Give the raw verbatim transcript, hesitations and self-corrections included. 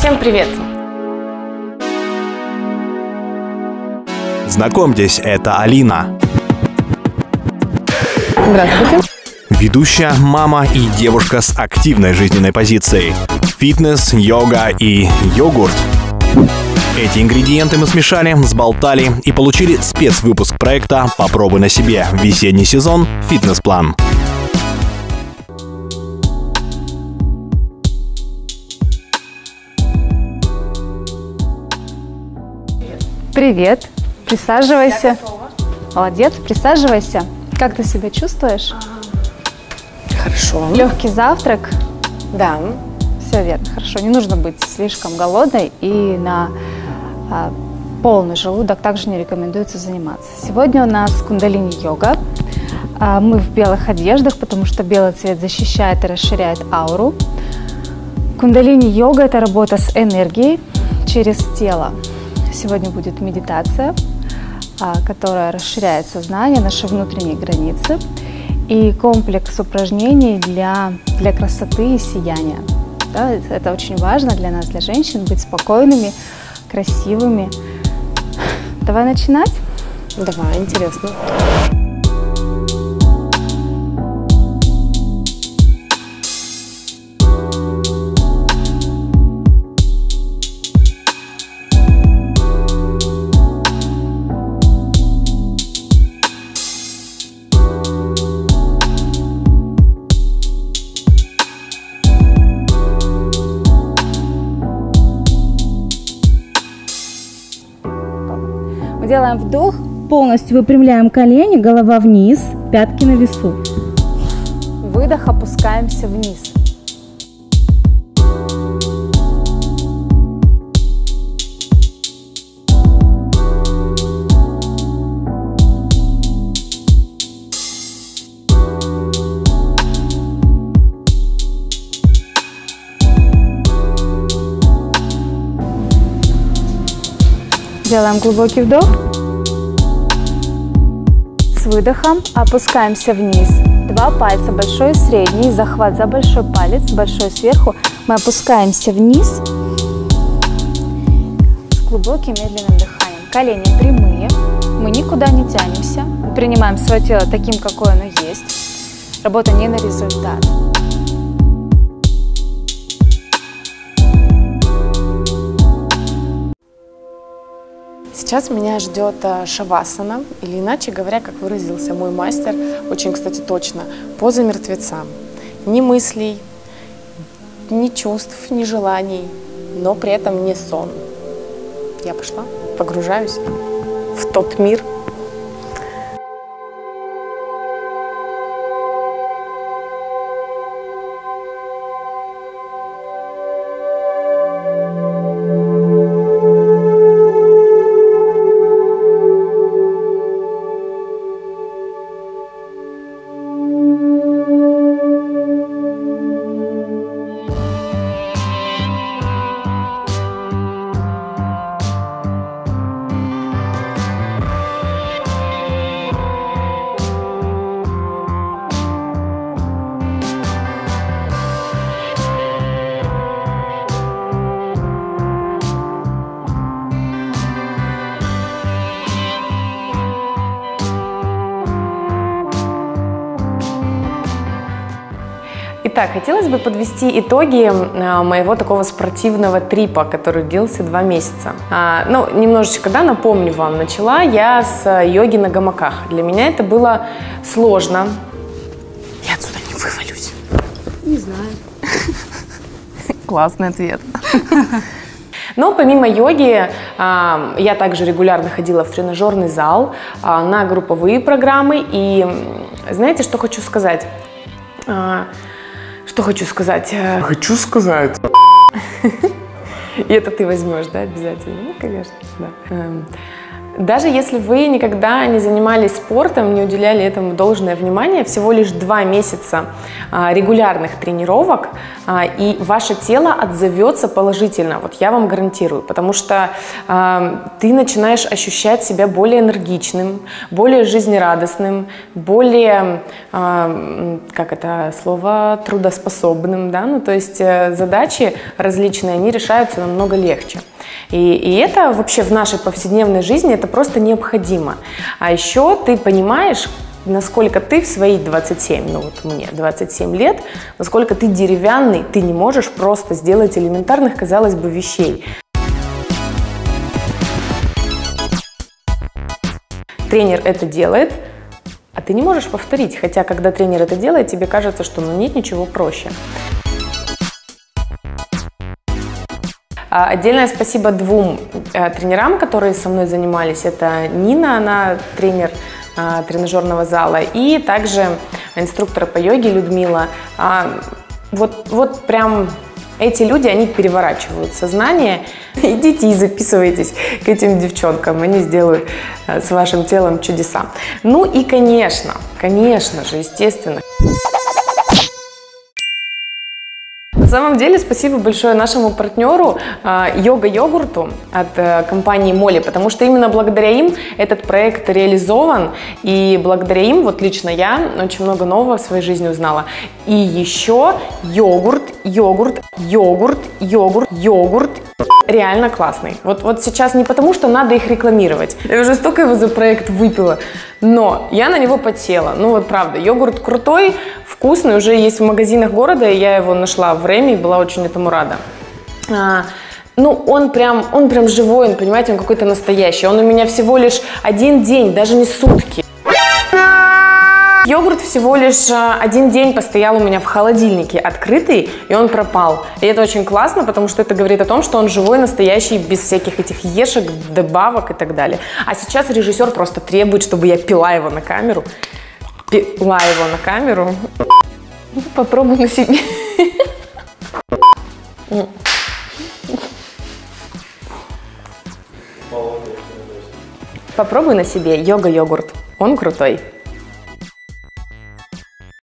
Всем привет! Знакомьтесь, это Алина. Здравствуйте. Ведущая, мама и девушка с активной жизненной позицией. Фитнес, йога и йогурт. Эти ингредиенты мы смешали, взболтали и получили спецвыпуск проекта «Попробуй на себе. Весенний сезон. Фитнес-план». Привет, присаживайся. Молодец, присаживайся. Как ты себя чувствуешь? Хорошо. Легкий завтрак? Да. Все верно, хорошо. Не нужно быть слишком голодной, и на а, полный желудок также не рекомендуется заниматься. Сегодня у нас кундалини-йога. А, мы в белых одеждах, потому что белый цвет защищает и расширяет ауру. Кундалини-йога – это работа с энергией через тело. Сегодня будет медитация, которая расширяет сознание, наши внутренние границы, и комплекс упражнений для, для красоты и сияния. Да, это очень важно для нас, для женщин, быть спокойными, красивыми. Давай начинать? Давай, интересно. Делаем вдох, полностью выпрямляем колени, голова вниз, пятки на весу. Выдох, опускаемся вниз. Делаем глубокий вдох. С выдохом опускаемся вниз. Два пальца, большой и средний, захват за большой палец, большой сверху. Мы опускаемся вниз с глубоким медленным дыханием. Колени прямые, мы никуда не тянемся. Принимаем свое тело таким, какое оно есть. Работа не на результат. Сейчас меня ждет шавасана, или иначе говоря, как выразился мой мастер, очень, кстати, точно, поза мертвеца. Ни мыслей, ни чувств, ни желаний, но при этом не сон. Я пошла, погружаюсь в тот мир. Итак, хотелось бы подвести итоги моего такого спортивного трипа, который длился два месяца. А, ну, немножечко, да, напомню вам, начала я с йоги на гамаках. Для меня это было сложно. Я отсюда не вывалюсь. Не знаю. Классный ответ. Но помимо йоги, я также регулярно ходила в тренажерный зал, на групповые программы. И знаете, что хочу сказать? Что хочу сказать? Хочу сказать. И это ты возьмешь, да, обязательно? Ну, конечно, да. Даже если вы никогда не занимались спортом, не уделяли этому должное внимание, всего лишь два месяца а, регулярных тренировок, а, и ваше тело отзовется положительно, вот я вам гарантирую, потому что а, ты начинаешь ощущать себя более энергичным, более жизнерадостным, более, а, как это слово, трудоспособным, да, ну то есть задачи различные, они решаются намного легче. И, и это вообще в нашей повседневной жизни это просто необходимо. А еще ты понимаешь, насколько ты в свои двадцать семь, ну вот мне двадцать семь лет, насколько ты деревянный, ты не можешь просто сделать элементарных, казалось бы, вещей. Тренер это делает, а ты не можешь повторить. Хотя, когда тренер это делает, тебе кажется, что ну, нет ничего проще. Отдельное спасибо двум э, тренерам, которые со мной занимались. Это Нина, она тренер э, тренажерного зала, и также инструктор по йоге Людмила. А, вот, вот прям эти люди, они переворачивают сознание. Идите и записывайтесь к этим девчонкам, они сделают э, с вашим телом чудеса. Ну и, конечно, конечно же, естественно. На самом деле, спасибо большое нашему партнеру Йога-йогурту от компании Молли, потому что именно благодаря им этот проект реализован, и благодаря им, вот лично я, очень много нового в своей жизни узнала. И еще йогурт, йогурт, йогурт, йогурт, йогурт реально классный. Вот, вот сейчас не потому, что надо их рекламировать. Я уже столько его за проект выпила, но я на него подсела. Ну вот правда, йогурт крутой, вкусный, уже есть в магазинах города, и я его нашла в Реме и была очень этому рада. А, ну, он прям, он прям живой, он, понимаете, он какой-то настоящий. Он у меня всего лишь один день, даже не сутки. Йогурт всего лишь один день постоял у меня в холодильнике открытый, и он пропал. И это очень классно, потому что это говорит о том, что он живой, настоящий, без всяких этих ешек, добавок и так далее. А сейчас режиссер просто требует, чтобы я пила его на камеру. Пила его на камеру. Попробуй на себе. Попробуй на себе йога-йогурт. Он крутой.